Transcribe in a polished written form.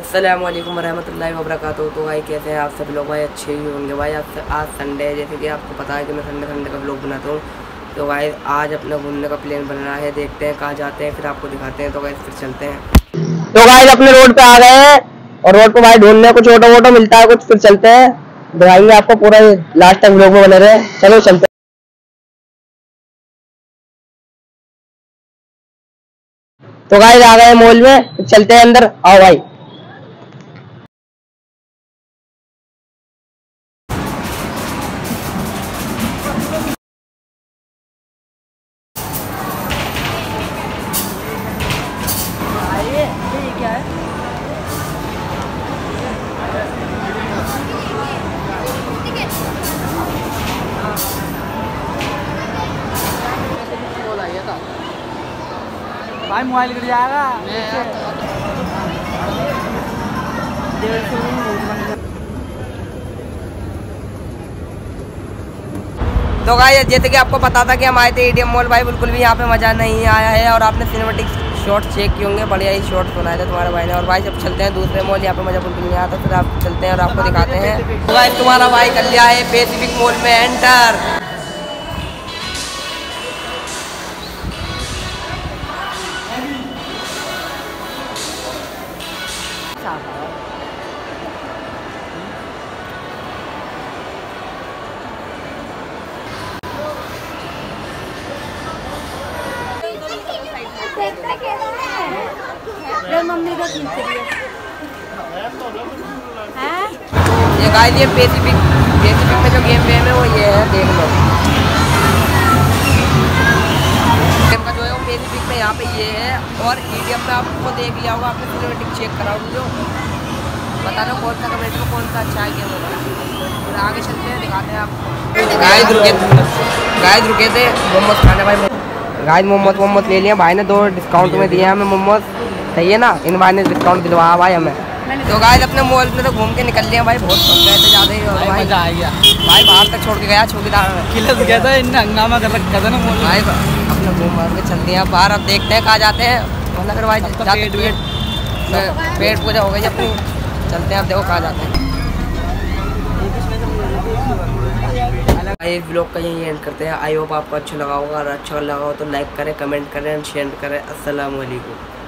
अस्सलाम वालेकुम वरहमतुल्लाहि वबरकातुहू। तो भाई कैसे हैं आप सब लोग? भाई अच्छे ही होंगे। भाई आज संडे है, जैसे कि आपको पता है कि मैं संडे का व्लॉग बनाता हूँ। तो भाई आज अपना घूमने का प्लान बन रहा है, देखते हैं कहाँ जाते हैं, फिर आपको दिखाते हैं। तो भाई फिर चलते हैं। तो भाई अपने रोड पे आ गए हैं और रोड पे भाई ढूंढने कुछ ऑटो वोटो मिलता है कुछ, फिर चलते हैं, दिखाएंगे आपको पूरा लास्ट तक व्लॉग में बने रहे। चलो चलते हैं। तो भाई आ गए मॉल में, चलते हैं अंदर, आओ भाई। क्या है? भाई मोबाइल गिर जाएगा। तो भाई जैसे कि आपको पता था कि हम आए थे एटीएम मॉल, भाई बिल्कुल भी यहाँ पे मज़ा नहीं आया है। और आपने सिनेमेटिक शॉट्स चेक किए होंगे, बढ़िया ही शॉट्स बनाए थे तुम्हारे भाई ने। और भाई जब चलते हैं दूसरे मॉल, यहाँ पे मज़ा बिल्कुल नहीं आता, फिर आप चलते हैं और आपको दिखाते हैं। तो भाई तुम्हारा भाई कर लिया है पैसिफिक मॉल में एंटर। मम्मी का ये गाइस ये पैसिफिक में जो गेम है वो ये है, देख लो। गेम का जो है वो पैसिफिक में यहाँ पे ये है, और ईडीएम में आपको देख लिया होगा, आपने सिनेमैटिक चेक कराओगे जो बताना कौन सा कमेंट में कौन सा अच्छा है गेम होगा। फिर आगे चलते हैं, दिखाते हैं आपको। गाइस रुके थे मोमोज खाने। भाई गाइस मोमोज ले लिए भाई ने, 2 डिस्काउंट में दिए हमें मोमोज, सही है ना? इन भाई ने डिस्काउंट दिलवाया भाई हमें। तो गाइस अपने मॉल में तो घूम के निकल लिए भाई, बहुत थक गए थे ज़्यादा ही। और भाई मजा आ गया। भाई बाहर तक छोड़ के गया चौकीदार में, किलस गया था, इनने हंगामा कर रखा था ना मॉल में। भाई अपना घूम मार के चल दिया बाहर। अब देखते हैं कहाँ जाते हैं, वरना फिर भाई पेट पूजा हो गई अपनी। चलते हैं अब, देखो कहाँ जाते हैं। भाई व्लॉग का यही एंड करते हैं। आई होप आपको अच्छा लगा होगा, और अच्छा लगा हो तो लाइक करें, कमेंट करें, शेयर करें। अस्सलाम वालेकुम।